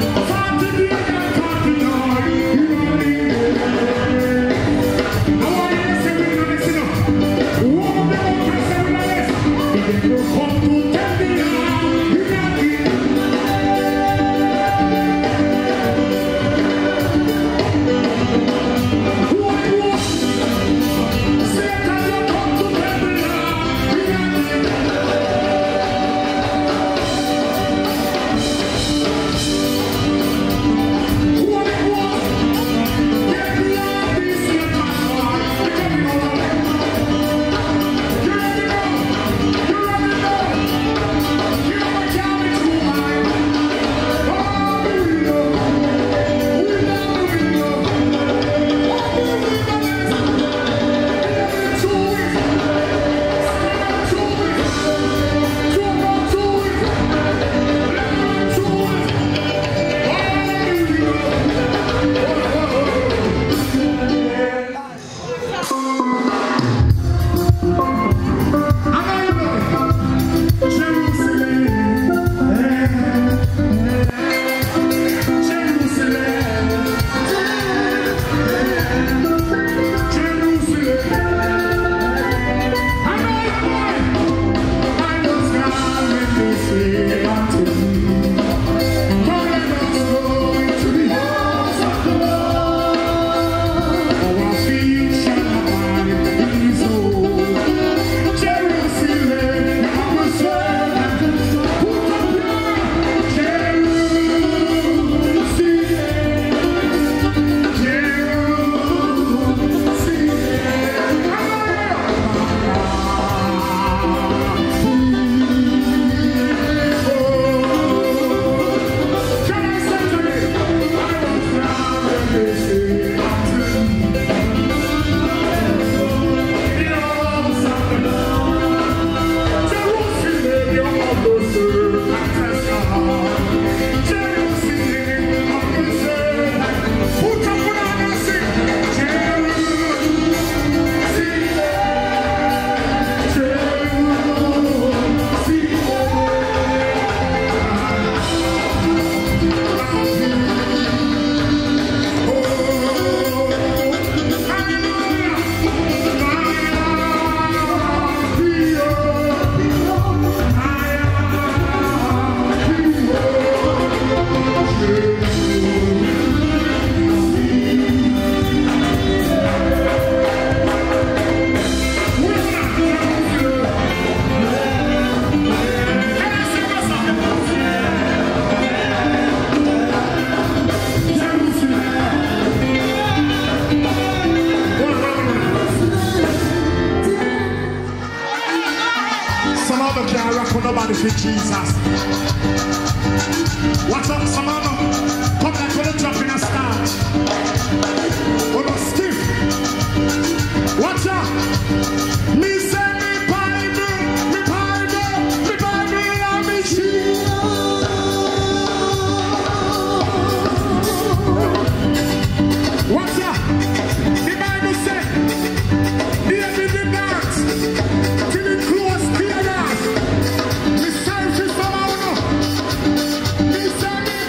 with Jesus. What's up, Samano? Come like when you drop in a start. Oh no, stiff. Watch out. Me say me Bible, and me Jesus. Watch out. The Bible said, David did dance till it close clear. Me say for Samano. Me say me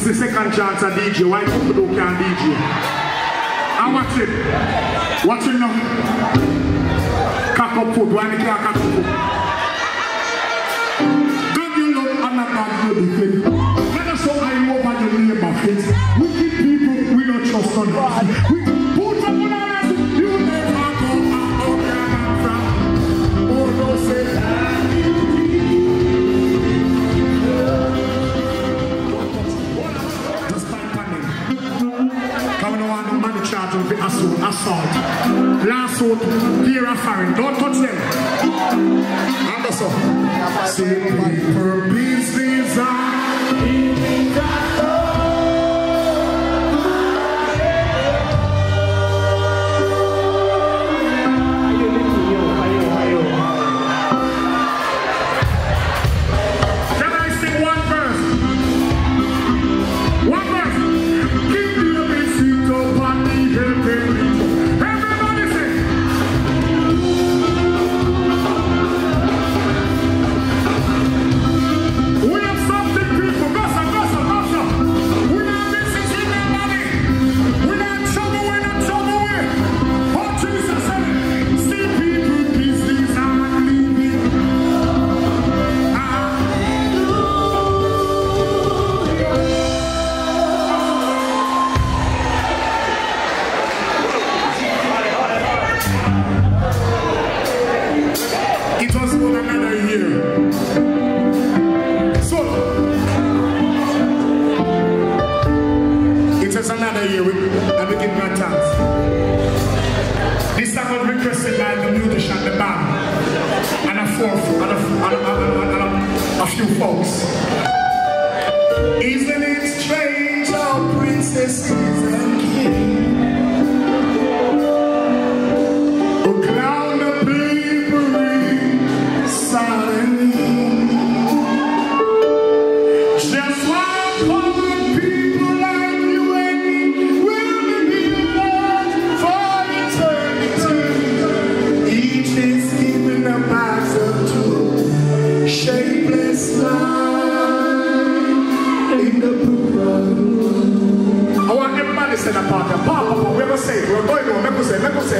This is second chance at DJ. Why Kukudoo can't DJ? And watch it. Watch it now. Cock up foot. Why they can't cock up foot? Don't you look another good thing? Let us know I know what you mean about it. Wicked people, we don't trust on God. We put up on us. You never go out from. Oh, no, say charge of the assault. Last suit, clear a foreign. Don't touch them. And that's all. Simple business Can I sing one verse? One verse. Give me a besito party. Everybody sing. We have something, people. Gossip. We're not missing with money. We're not trouble with. Oh, Jesus, see people, business are leaving. It was for another year. So, it was another year and we give God thanks. This song was requested by the musician, the band, and a few folks. Isn't it strange how princesses and kings who crown the just one common people like you and me will be loved for eternity. Each is given a mass of two shapeless lines in the book. I want everybody to say that part. Papa, we ever say, we're going to make us say.